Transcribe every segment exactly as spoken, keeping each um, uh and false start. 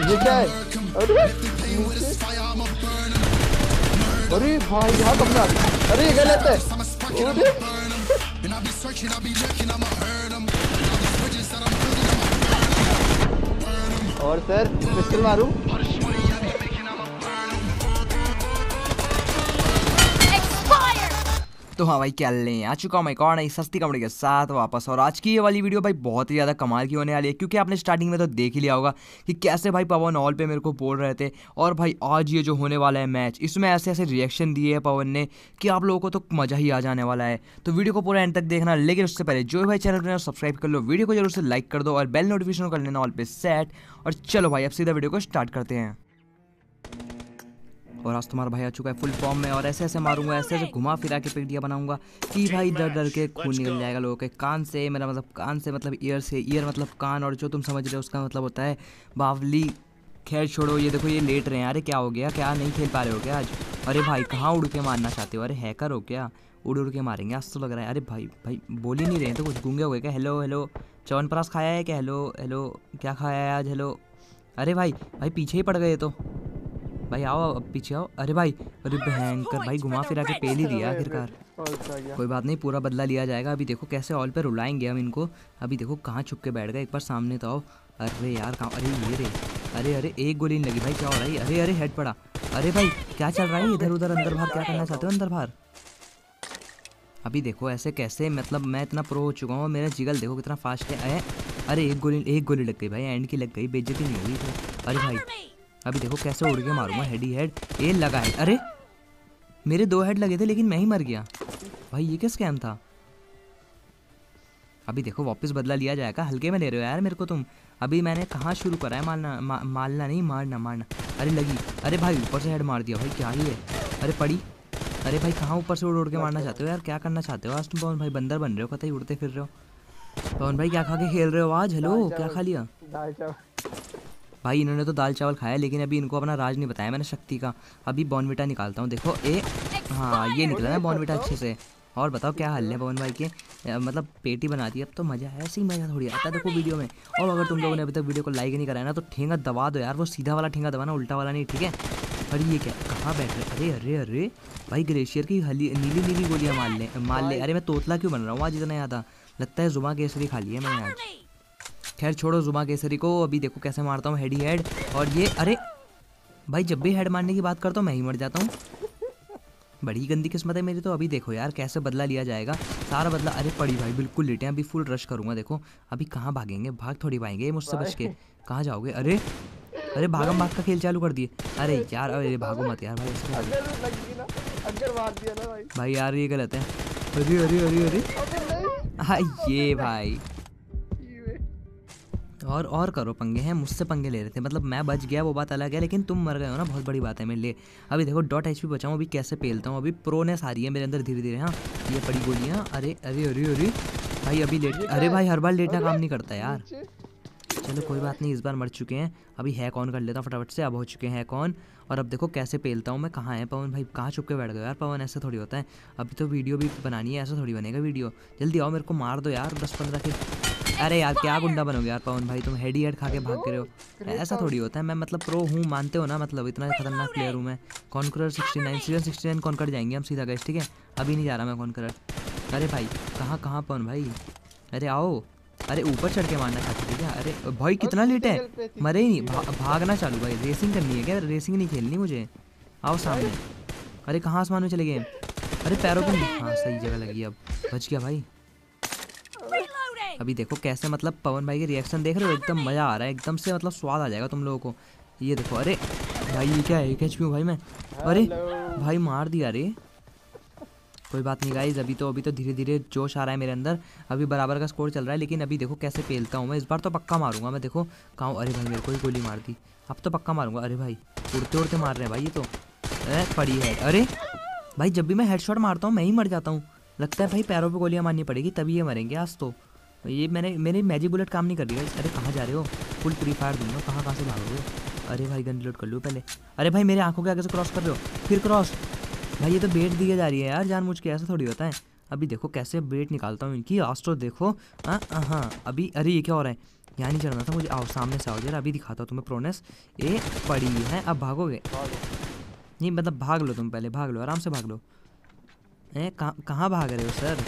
ये क्या है? अरे अरे भाई यहाँ कब ना, अरे ये गलत है। और सर पिस्टल मारूं? तो हाँ भाई, क्या लें आ चुका हूँ मैं एक और नई सस्ती कॉमेडी के साथ वापस। और आज की ये वाली वीडियो भाई बहुत ही ज़्यादा कमाल की होने वाली है, क्योंकि आपने स्टार्टिंग में तो देख ही लिया होगा कि कैसे भाई पवन ऑल पे मेरे को बोल रहे थे। और भाई आज ये जो होने वाला है मैच, इसमें ऐसे ऐसे रिएक्शन दिए है पवन ने कि आप लोगों को तो मज़ा ही आ जाने वाला है। तो वीडियो को पूरा एंड तक देखना, लेकिन उससे पहले जो भाई चैनल पर सब्सक्राइब कर लो, वीडियो को जरूर से लाइक कर दो और बेल नोटिफिकेशन कर लेना ऑल पे सेट। और चलो भाई अब सीधा वीडियो को स्टार्ट करते हैं। और आज तुम्हारा भाई आ चुका है फुल फॉर्म में, और ऐसे ऐसे मारूंगा, ऐसे ऐसे घुमा फिरा के पीटिया बनाऊंगा कि भाई डर डर के खून निकल जाएगा लोगों के कान से। मेरा मतलब कान से मतलब ईयर से, ईयर मतलब कान, और जो तुम समझ रहे हो उसका मतलब होता है बावली। खैर छोड़ो, ये देखो ये लेट रहे हैं। अरे क्या हो गया, क्या नहीं खेल पा रहे हो क्या आज? अरे भाई कहाँ उड़ के मारना चाहते हो? अरे हैकर हो क्या? उड़ उड़ के मारेंगे आज तो लग रहा है। अरे भाई भाई बोल ही नहीं रहे तो कुछ गूंगे हो गए क्या? हेलो हेलो, च्यवनप्राश खाया है क्या? हेलो हेलो, क्या खाया है आज? हेलो। अरे भाई भाई पीछे ही पड़ गए तो भाई, आओ अब पीछे आओ। अरे भाई, अरे भयंकर भाई, घुमा फिरा के पेल ही दिया आखिरकार। कोई बात नहीं, पूरा बदला लिया जाएगा। अभी देखो कैसे ऑल पे रुलाएंगे हम इनको। अभी देखो कहाँ छुप के बैठ गए, एक बार सामने तो आओ। अरे यार कहाँ, अरे ये रे, अरे अरे एक गोली नहीं लगी भाई, क्या हो रहा है? अरे अरे हेड पड़ा। अरे भाई क्या चल रहा है इधर उधर, अंदर बाहर, क्या करना चाहते हो अंदर बाहर? अभी देखो ऐसे कैसे, मतलब मैं इतना प्रो हो चुका हूँ, मेरा जिगल देखो कितना फास्ट है। अरे एक गोली, एक गोली लग गई भाई, एंड की लग गई, बेइज्जती नहीं होगी तो। अरे भाई अभी देखो कैसे उड़ के मारूंगा, हेड ही हेड। ये लगा है, अरे मेरे दो हेड लगे थे लेकिन मैं ही मर गया भाई, ये क्या स्कैम था? अभी देखो वापस बदला लिया जाएगा। हल्के में ले रहे हो यार मेरे को तुम। अभी मैंने कहाँ शुरू करा है मारना, मा, मारना नहीं मारना मारना। अरे लगी, अरे भाई ऊपर से हेड मार दिया भाई, क्या ही है? अरे पड़ी। अरे भाई कहाँ ऊपर से उड़ उड़ के मारना चाहते हो यार? क्या करना चाहते हो आज तुम पवन भाई? बंदर बन रहे हो, पता ही उड़ते फिर रहे हो। पवन भाई क्या खा के खेल रहे हो आज? हेलो क्या खा लिया? भाई इन्होंने तो दाल चावल खाया, लेकिन अभी इनको अपना राज नहीं बताया मैंने शक्ति का। अभी बॉर्नविटा निकालता हूँ, देखो ए, हाँ ये निकला ना बॉर्नविटा अच्छे से। और बताओ क्या हाल है पवन भाई के? मतलब पेटी बना दी, अब तो मज़ा है, ऐसे ही मज़ा थोड़ी आता है देखो वीडियो में। और अगर तुम लोगों ने अभी तक वीडियो को लाइक नहीं कराया ना, तो ठेंगा दबा दो यार, वो सीधा वाला ठेंगा दबाना, उल्टा वाला नहीं, ठीक है? अरे ये क्या, कहाँ बैठ रहे? अरे अरे अरे भाई ग्लेशियर की हली नीली नीली गोलियाँ मार ले मार ले। अरे मैं तोतला क्यों बन रहा हूँ आज इतना ज़्यादा? लगता है जुमा केसरी खा लिया मैंने आज। खैर छोड़ो जुमा केसरी को। अभी देखो कैसे मारता हूँ हेड ही हेड। और ये अरे भाई जब भी हेड मारने की बात करता हूँ मैं ही मर जाता हूँ, बड़ी गंदी किस्मत है मेरी तो। अभी देखो यार कैसे बदला लिया जाएगा, सारा बदला। अरे पड़ी भाई बिल्कुल लेटे हैं, अभी फुल रश करूँगा। देखो अभी कहाँ भागेंगे, भाग थोड़ी पाएंगे मुझसे बच के। कहाँ जाओगे? अरे अरे भागम भाग का खेल चालू कर दिए। अरे यार अरे भागो मत यार भाई, भाई यार ये गलत है। अरे अरे अरे अरे हाँ ये भाई, और और करो पंगे हैं, मुझसे पंगे ले रहे थे, मतलब मैं बच गया वो बात अलग है, लेकिन तुम मर गए हो ना, बहुत बड़ी बात है मेरे लिए। अभी देखो डॉट एच पी बचाऊँ, अभी कैसे पेलता हूँ, अभी प्रोनेस आ रही है मेरे अंदर धीरे धीरे। हाँ ये पड़ी गोलियाँ। अरे अरे अरे अरे भाई अभी लेट, अरे भाई हर बार लेटना काम नहीं करता यार। चलो कोई बात नहीं, इस बार मर चुके हैं। अभी हैक ऑन कर लेता हूँ फटाफट से, अब हो चुके हैं हैक ऑन। और अब देखो कैसे पेलता हूँ मैं। कहाँ है पवन भाई, कहाँ छुप के बैठ गए यार पवन? ऐसे थोड़ी होता है, अभी तो वीडियो भी बनानी है, ऐसा थोड़ी बनेगा वीडियो। जल्दी आओ मेरे को मार दो यार दस पंद्रह के। अरे यार क्या गुंडा बनोगे यार पवन भाई, तुम हेड ही हेड खा के भाग के रहे हो, ऐसा थोड़ी होता है। मैं मतलब प्रो हूँ मानते हो ना, मतलब इतना खतरनाक प्लेयर हूँ मैं। Conqueror sixty nine season sixty nine conquer जाएंगे हम सीधा गैस, ठीक है? अभी नहीं जा रहा मैं कॉन्करर। अरे भाई कहाँ कहाँ पवन भाई? अरे आओ, अरे ऊपर चढ़ के मारना चाहते थे क्या? अरे भाई कितना लेट है, मरे ही नहीं। भा, भागना चालू भाई, रेसिंग करनी है क्या? रेसिंग नहीं खेलनी मुझे, आओ सामने। अरे कहाँ आसमान में चले गए? अरे पैरों पे, हाँ सही जगह लगी, अब बच गया भाई। अभी देखो कैसे, मतलब पवन भाई के रिएक्शन देख रहे हो, एकदम मज़ा आ रहा है, एकदम से मतलब स्वाद आ जाएगा तुम लोगों को। ये देखो, अरे भाई ये क्या है, एक एच पी हूँ भाई मैं। अरे भाई मार दिया रे। कोई बात नहीं गाइज, अभी तो अभी तो धीरे धीरे जोश आ रहा है मेरे अंदर। अभी बराबर का स्कोर चल रहा है, लेकिन अभी देखो कैसे पेलता हूँ मैं। इस बार तो पक्का मारूंगा मैं, देखो कहाँ। अरे भाई मेरे को ही गोली मार दी, अब तो पक्का मारूंगा। अरे भाई उड़ते उड़ते मार रहे हैं भाई ये तो। अरे पड़ी है, अरे भाई जब भी मैं हेडशॉट मारता हूँ मैं ही मर जाता हूँ। लगता है भाई पैरों पे गोलियाँ मारनी पड़ेगी तभी ये मरेंगे आज तो। ये मैंने मेरी मैजिक बुलेट काम नहीं कर रही है। अरे कहाँ जा रहे हो? फुल फ्री फायर दूंगा, कहाँ कहाँ से भागोगे? अरे भाई गन रिलोड कर लो पहले। अरे भाई मेरे आंखों के आगे से क्रॉस कर रहे हो, फिर क्रॉस। भाई ये तो बेट दिए जा रही है यार जानबूझ के, ऐसा थोड़ी होता है। अभी देखो कैसे बेट निकालता हूँ इनकी, आज तो देखो। हाँ हाँ अभी, अरे ये क्या हो रहा है? यहाँ नहीं चढ़ना था मुझे। आओ सामने से आओ जरा, अभी दिखाता हूँ तुम्हें प्रोनेस। ए पड़ी है, अब भागोगे नहीं, मतलब भाग लो तुम, पहले भाग लो, आराम से भाग लो। ए कहाँ कहाँ भाग रहे हो सर,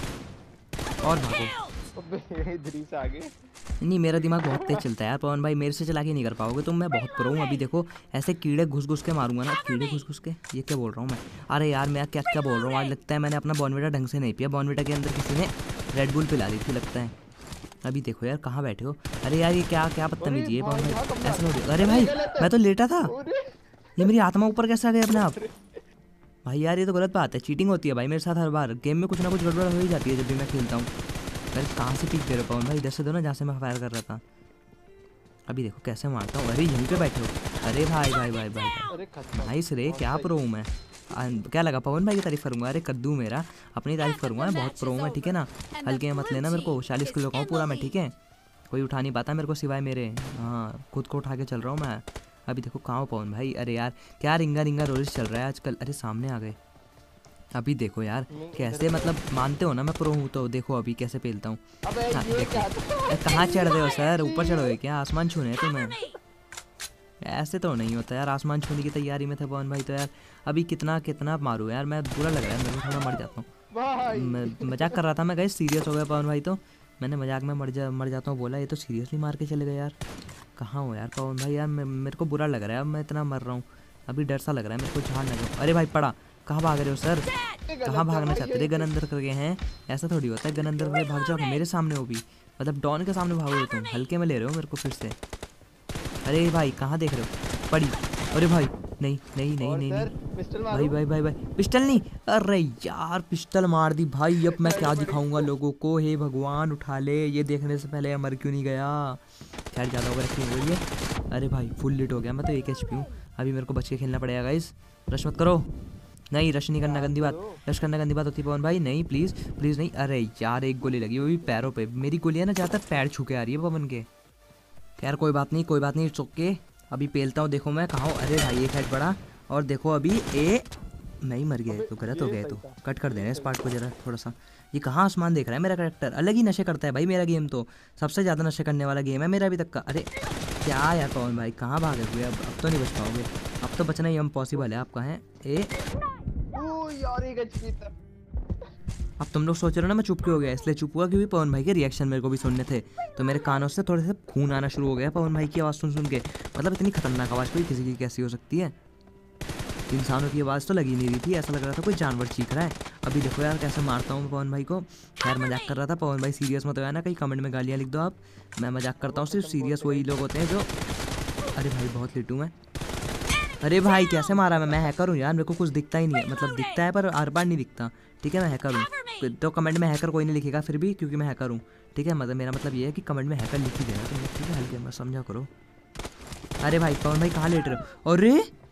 और भागो। अबे इधर ही से आगे। नहीं मेरा दिमाग बहुत तेज चलता है यार पवन भाई, मेरे से चला के नहीं कर पाओगे तुम, मैं बहुत प्रो हूँ। अभी देखो ऐसे कीड़े घुस घुस के मारूंगा ना, कीड़े घुस घुस के, ये क्या बोल रहा हूँ मैं। अरे यार मैं क्या क्या बोल रहा हूँ, आज लगता है मैंने अपना बॉर्नविटा ढंग से नहीं पिया, बॉर्नविटा के अंदर किसी ने रेड बुल पिला दी थी लगता है। अभी देखो यार कहाँ बैठे हो, अरे यार ये क्या क्या बदतमीजी है पवन भाई, ऐसा हो। अरे भाई मैं तो लेटा था, ये मेरी आत्मा ऊपर कैसे आ गई अपने आप। भाई यार ये तो गलत बात है, चीटिंग होती है भाई मेरे साथ हर बार, गेम में कुछ ना कुछ गड़बड़ हो ही जाती है जब भी मैं खेलता हूँ। अरे कहाँ से पीक दे रहे हो पवन भाई, इधर से दो ना जहाँ से मैं फायर कर रहा था। अभी देखो कैसे मारता हूँ, अरे यहीं पे बैठे हो। अरे भाई भाई भाई भाई नाइस रे, क्या प्रो हूँ मैं। आ, क्या लगा पवन भाई की तारीफ करूँगा, अरे कद्दू मेरा, अपनी तारीफ करूँगा, मैं बहुत प्रो हूँ मैं, ठीक है ना। हल्के मत लेना मेरे को, चालीस किलो का हूँ पूरा मैं, ठीक है। कोई उठा नहीं पाता मेरे को सिवाय मेरे, हाँ खुद को उठा के चल रहा हूँ मैं। अभी देखो कहाँ हो पवन भाई, अरे यार क्या रिंगा रिंगा रोलिस चल रहा है आजकल। अरे सामने आ गए, अभी देखो यार कैसे, मतलब मानते हो ना मैं प्रो हूँ तो देखो अभी कैसे पेलता हूँ। हाँ देखो कहाँ चढ़ रहे हो सर, ऊपर चढ़ोगे क्या, आसमान छूने हैं तुम्हें। ऐसे तो नहीं होता यार, आसमान छूने की तैयारी में थे पवन भाई तो यार। अभी कितना कितना मारूँ यार, मैं बुरा लग रहा है मेरे को, थोड़ा मर जाता हूँ। मजाक कर रहा था मैं, गए सीरियस हो गया पवन भाई तो मैंने मजाक में मर जा मर जाता हूँ बोला, ये तो सीरियसली मार के चले गए यार। कहाँ हो यार पवन भाई, यार मेरे को बुरा लग रहा है, अब मैं इतना मर रहा हूँ, अभी डर सा लग रहा है मेरे को, झाड़ लगा। अरे भाई पड़ा, कहाँ भाग रहे हो सर, कहाँ भागना चाहते थे, गन अंदर करके हैं, ऐसा थोड़ी होता है, गन अंदर में भाग जाओ, मेरे सामने हो भी, मतलब डॉन के सामने भागो तुम, हल्के में ले रहे हो मेरे को फिर से। अरे भाई कहाँ देख रहे हो, पड़ी। अरे भाई नहीं नहीं नहीं नहीं नहीं भाई भाई भाई भाई पिस्टल नहीं, अरे यार पिस्टल मार दी भाई, अब मैं क्या दिखाऊंगा लोगों को, हे भगवान उठा ले, ये देखने से पहले मर क्यों नहीं गया। खैर ज़्यादा होगा रखनी हो गई है। अरे भाई फुल लिट हो गया मैं तो, एक एच पी हूँ, अभी मेरे को बच के खेलना पड़ेगा गाइस। रश मत करो, नहीं रश नहीं करना, गंदी बात, रश करना गंदी बात होती है पवन भाई, नहीं प्लीज़ प्लीज़ नहीं। अरे यार एक गोली लगी, वो भी पैरों पे, मेरी गोली है ना ज़्यादातर पैर छू के आ रही है पवन के। यार कोई बात नहीं कोई बात नहीं, चुप के अभी पेलता हूँ, देखो मैं कहाँ हूँ। अरे भाई एक हेड पड़ा, और देखो अभी ए नहीं मर गया तो गलत हो गया, तो कट कर देना इस पार्ट को जरा थोड़ा सा। ये कहाँ आसमान देख रहा है मेरा करेक्टर, अलग ही नशे करता है भाई मेरा गेम, तो सबसे ज़्यादा नशे करने वाला गेम है मेरा अभी तक का। अरे क्या यार पवन भाई कहाँ भागे हुए, अब अब तो नहीं बच पाओगे, अब तो बचना ही इम्पॉसिबल है आपका है। ए अब तुम लोग सोच रहे हो ना मैं चुप क्यों हो गया, इसलिए चुप हुआ क्योंकि पवन भाई के रिएक्शन मेरे को भी सुनने थे, तो मेरे कानों से थोड़े से खून आना शुरू हो गया पवन भाई की आवाज़ सुन सुन के। मतलब इतनी खतरनाक आवाज़ कोई किसी की कैसी हो सकती है, इंसानों की आवाज़ तो लगी नहीं रही थी, ऐसा लग रहा था कोई जानवर चीख रहा है। अभी देखो यार कैसे मारता हूँ मैं पवन भाई को। खैर मजाक कर रहा था पवन भाई, सीरियस मत हो ना, कहीं कमेंट में गालियाँ लिख दो आप, मैं मजाक करता हूँ, सिर्फ सीरियस वही लोग होते हैं जो। अरे भाई बहुत लिटू मैं, अरे भाई कैसे मारा मैं मैं हैकर हूँ यार, मेरे को कुछ दिखता ही नहीं है, मतलब दिखता है पर आर पार नहीं दिखता, ठीक है मैं हैकर हूँ। तो कमेंट में हैकर कोई नहीं लिखेगा फिर भी, क्योंकि मैं हैकर हूँ, ठीक है। मतलब मेरा मतलब ये है कि कमेंट में हैकर लिख ही देना तुम, ठीक है, हल्के में समझा करो। अरे भाई पवन भाई कहाँ लेट रहे हो, अरे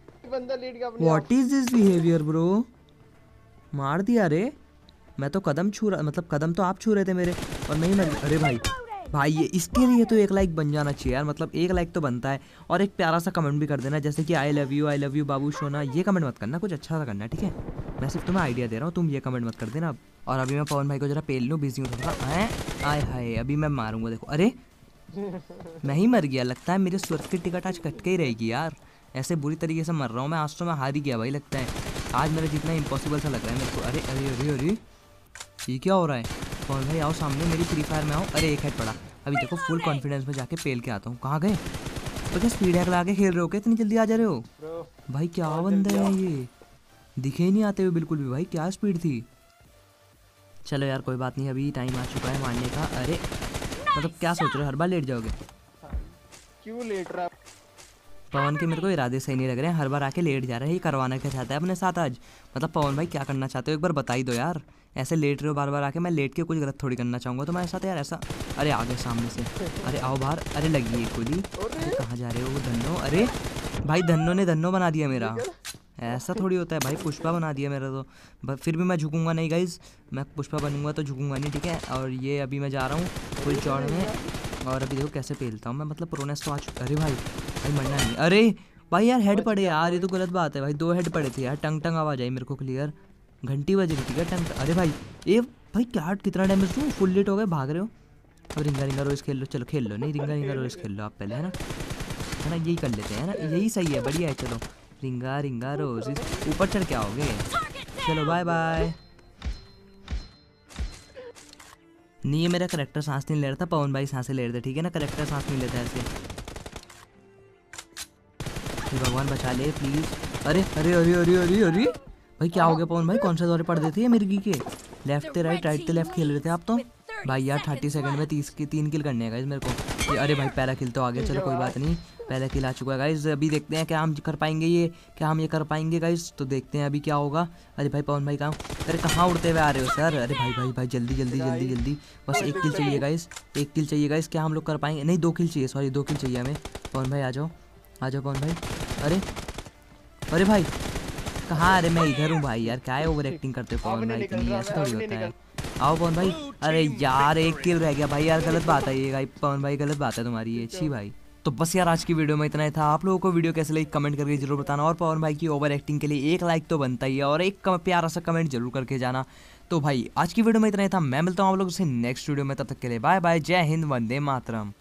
what is this behaviour bro, मार दिया रे। मैं तो कदम छू रहा, मतलब कदम तो आप छू रहे थे मेरे और नहीं मर। अरे भाई भाई ये इसके लिए तो एक लाइक बन जाना चाहिए यार, मतलब एक लाइक तो बनता है, और एक प्यारा सा कमेंट भी कर देना, जैसे कि I love you I love you बाबू सोना, ये कमेंट मत करना, कुछ अच्छा सा करना है, ठीक है। मैं सिर्फ तुम्हें आइडिया दे रहा हूँ, तुम ये कमेंट मत कर देना अब। और अभी मैं पवन भाई को जरा पेल लूँ, बिजी हूँ थोड़ा, आए आए हाय अभी मैं मारूंगा देखो। अरे मैं ही मर गया, लगता है मेरे स्वर्ग की टिकट आज कट के ही रहेगी यार, ऐसे बुरी तरीके से मर रहा हूँ मैं आज, तो मैं हार ही गया भाई लगता है, आज मेरा जितना इम्पॉसिबल सा लग रहा है मेरे को। अरे अरे अरे अरे ये क्या हो रहा है, पवन भाई आओ सामने मेरी फ्री फायर में आओ। अरे एक हेड पड़ा, अभी देखो फुल कॉन्फिडेंस में जाके पेल के आता हूँ। कहाँ गए, तो क्या स्पीड हैक लगा के खेल रहे हो क्या, इतनी जल्दी आ जा रहे हो भाई, क्या बंदे हैं ये, दिखे ही नहीं आते हुए बिल्कुल भी भाई, क्या स्पीड थी। चलो यार कोई बात नहीं, अभी टाइम आ चुका है मारने का। अरे मतलब क्या सोच रहे हो, हर बार लेट जाओगे, क्यों लेट रहा पवन के मेरे को इरादे सही नहीं लग रहे हैं, हर बार आके लेट जा रहे हैं, ये करवाना क्या चाहता है अपने साथ आज, मतलब पवन भाई क्या करना चाहते हो एक बार बता ही दो यार, ऐसे लेट रहे हो बार बार आके, मैं लेट के कुछ गलत थोड़ी करना चाहूँगा तुम्हारे साथ यार ऐसा। अरे आ गए सामने से, अरे आओ बाहर, अरे लगी एक गोली, अरे कहाँ जा रहे हो वो धन्नो, अरे भाई धन्नो ने धन्नो बना दिया मेरा, ऐसा थोड़ी होता है भाई, पुष्पा बना दिया मेरा तो, फिर भी मैं झुकूंगा नहीं गाइज, मैं पुष्पा बनूंगा तो झुकूंगा नहीं, ठीक है। और ये अभी मैं जा रहा हूँ फुल चौड़ में, और अभी देखो कैसे पेलता हूँ मैं, मतलब प्रोनेस तो आ चुका। अरे भाई भाई मरना नहीं, अरे भाई यार हेड पड़े यार, ये तो गलत बात है भाई, दो हेड पड़े थे यार, टंग टंग आवाज आई मेरे को क्लियर, घंटी बज रही थी क्या टंग। अरे भाई ये भाई क्या कितना डैमेज दूँ, फुल लेट हो गए, भाग रहे हो, अब रिंगा रिंगा रोज खेल लो, चलो खेल लो, नहीं रिंगा रिंगा रोज खेल लो आप पहले, है ना, है ना, यही कर लेते हैं ना, यही सही है, बढ़िया है। चलो रिंगा रिंगा रोज ऊपर चढ़ के आओगे, चलो बाय बाय। नहीं ये मेरा करेक्टर सांस नहीं ले रहा था, पवन भाई सांसें ले रहे थे, ठीक है ना, करेक्टर सांस नहीं लेता ऐसे। भगवान बचा ले प्लीज। अरे अरे अरे अरे अरे अरे भाई क्या हो गया पवन भाई, कौन से दौरे पड़ देते हैं मिर्गी के, लेफ्ट से राइट राइट से लेफ्ट खेल रहे थे आप तो भाई यार। थर्टी सेकंड में तीस की तीन किल करने हैं गाइस मेरे को। अरे भाई पहला किल तो आ गया, चलो कोई बात नहीं, पहला किल आ चुका है गाइस। अभी देखते हैं क्या हम कर पाएंगे, ये क्या हम ये कर पाएंगे गाइस, तो देखते हैं अभी क्या होगा। अरे भाई पवन भाई कहाँ, अरे कहाँ उड़ते हुए आ रहे हो सर, अरे भाई भाई भाई जल्दी जल्दी जल्दी जल्दी, बस एक किल चाहिए गाइस, एक किल चाहिए गाइस, क्या हम लोग कर पाएंगे, नहीं दो किल चाहिए, सॉरी दो किल चाहिए हमें। पवन भाई आ जाओ आ जाओ पवन भाई। अरे अरे भाई कहाँ, अरे मैं इधर हूँ भाई, यार क्या है ओवर एक्टिंग करते हो पवन भाई, इतनी ऐसा थोड़ी होता है। आओ पवन भाई, अरे यार एक किल रह गया भाई, यार गलत बात है ये भाई, पवन भाई गलत बात है तुम्हारी ये, अच्छी भाई। तो बस यार आज की वीडियो में इतना ही था। आप लोगों को वीडियो कैसे लगी कमेंट करके जरूर बताना, और पवन भाई की ओवर एक्टिंग के लिए एक लाइक तो बनता ही है, और एक प्यारा सा कमेंट जरूर करके जाना। तो भाई आज की वीडियो में इतना ही था, मैं मिलता हूँ आप लोगों से नेक्स्ट वीडियो में, तब तक के लिए बाय बाय, जय हिंद, वंदे मातरम।